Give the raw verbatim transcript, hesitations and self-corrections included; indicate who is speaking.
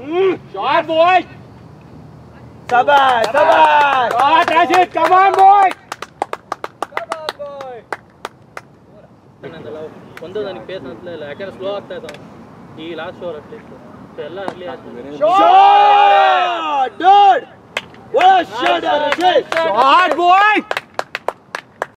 Speaker 1: Shot, boy!
Speaker 2: Sabar, sabar!
Speaker 1: Shot, Rashid, come on, boy!
Speaker 2: Come on, boy!
Speaker 3: ಒಂದು ನನಗೆ phase ಅನ್ಸಲೇ ಇಲ್ಲ ಯಾಕಂದ್ರೆ slow ಆಗ್ತಾ ಇದ್ದಾವೆ ಈ ಲಾಸ್ಟ್ ಓವರ್ ಅಷ್ಟೇ ಸೊ ಎಲ್ಲ ಅರ್ಲಿ ಆಗ್ತದೆ
Speaker 2: Shot! Dude! What a shot, Rashid!
Speaker 1: Shot, boy!